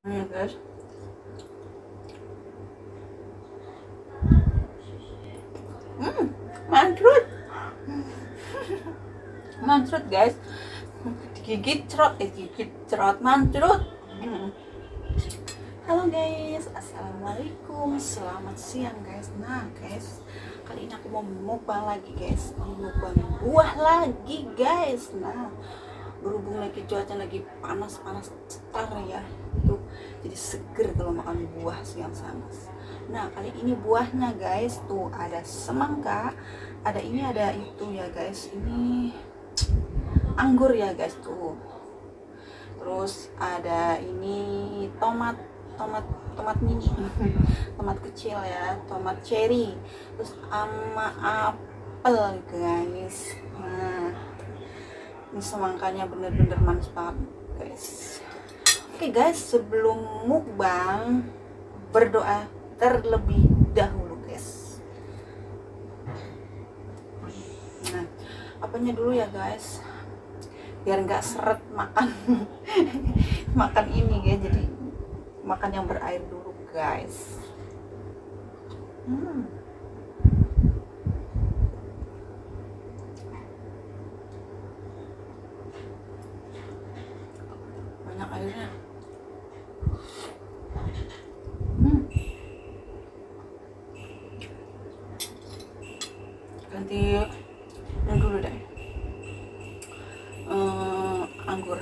Ya guys, mantrut, mantrut guys, digigit cerot, gigit cerot, mantrut. Halo guys, assalamualaikum, selamat siang guys. Nah guys, kali ini aku mau mukbang lagi guys, mukbang buah lagi guys. Nah, berhubung lagi cuaca lagi panas-panas cetar ya, tuh jadi seger kalau makan buah siang-siang. Nah kali ini buahnya guys, tuh ada semangka, ada ini, ada itu ya guys, ini anggur ya guys tuh. Terus ada ini tomat, tomat mini, tomat kecil ya, tomat cherry, terus sama apel guys. Nah ini semangkanya bener-bener manis banget guys. Oke guys, sebelum mukbang berdoa terlebih dahulu guys. Nah apanya dulu ya guys, biar nggak seret makan makan ini ya, jadi makan yang berair dulu guys. Banyak airnya. Ganti yang dulu deh, anggur.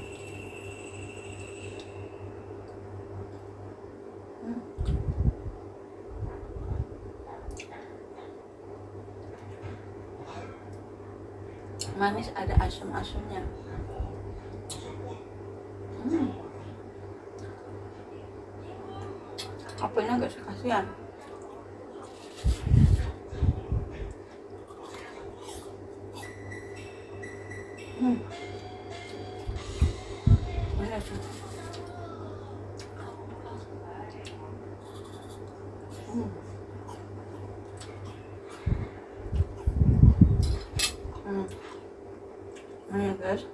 Manis, ada asam-asamnya. Apelnya gak kasihan. Manis. Ini guys,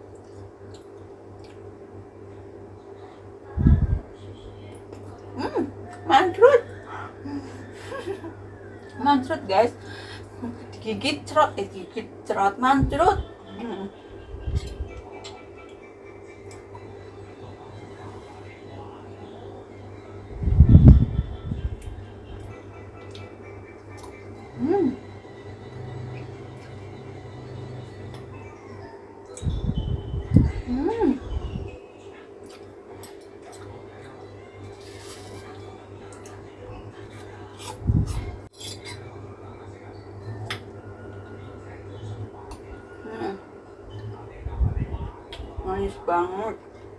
mantrut, mantrut guys, digigit cerot, gigit cerot, mantrut. Manis banget.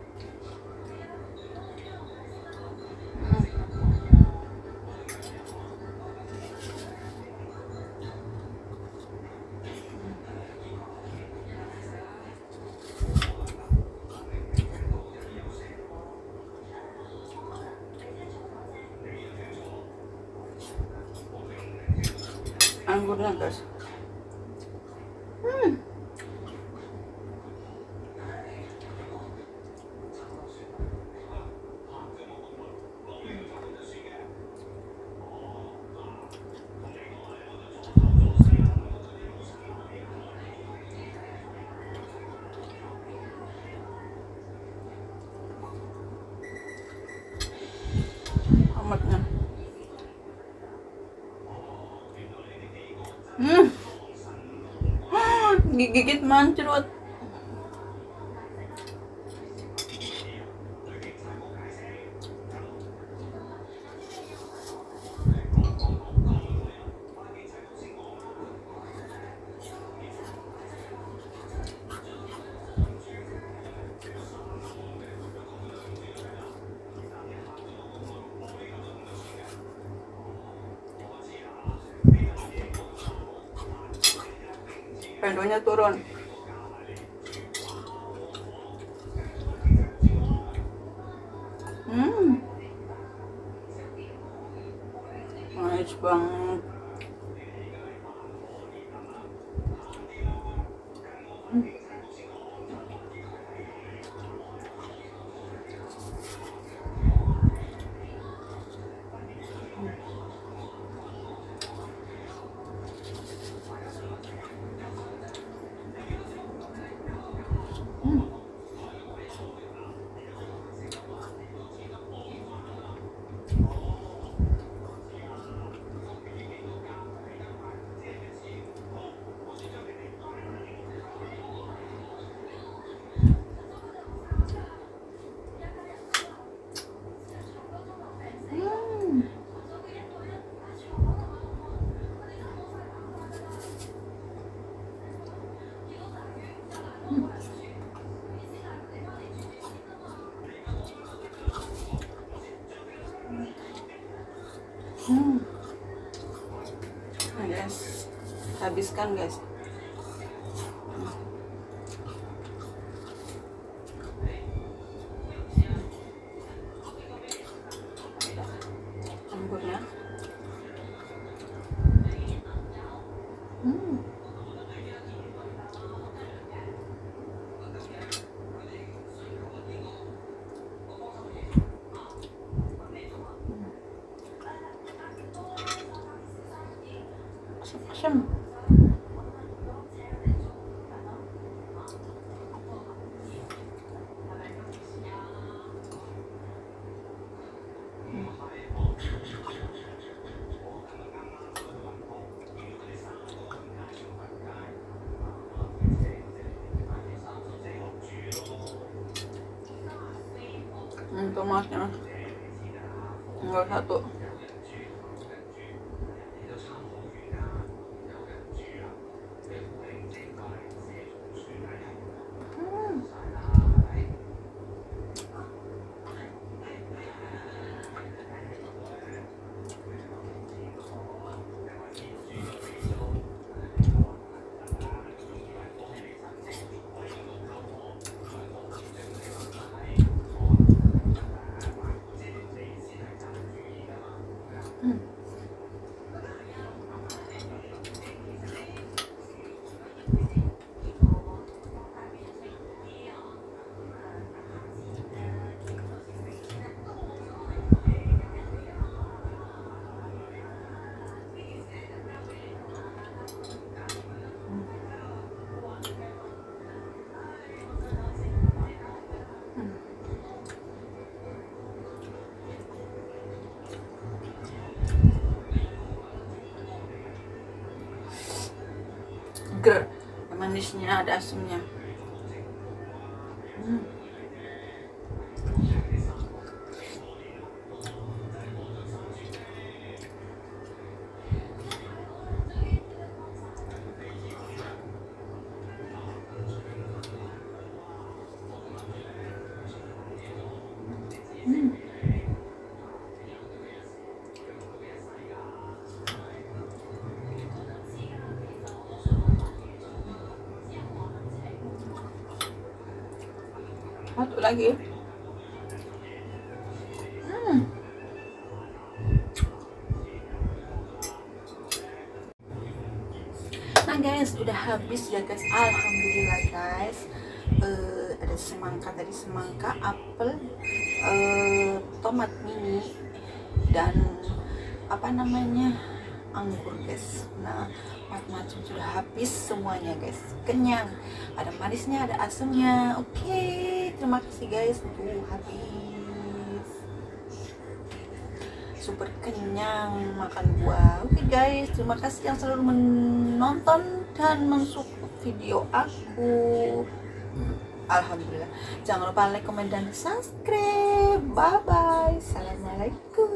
Anggurnya guys, tomatnya. Gigit mancerut. Pendonya turun. Manis banget. Nah, guys, habiskan guys. Anggurnya. Asam. Tomatnya tinggal satu. Seger, manisnya ada asamnya. Satu lagi. Nah guys, udah habis ya guys. Alhamdulillah guys. Ada semangka tadi, semangka, apel, tomat mini, dan apa namanya, anggur guys. Nah, macam-macam sudah habis semuanya guys. Kenyang, ada manisnya, ada asamnya. Oke, terima kasih guys. Tuh habis, super kenyang makan buah. Oke guys, terima kasih yang selalu menonton dan mensupport video aku. Alhamdulillah. Jangan lupa like, komen, dan subscribe. Bye bye. Assalamualaikum.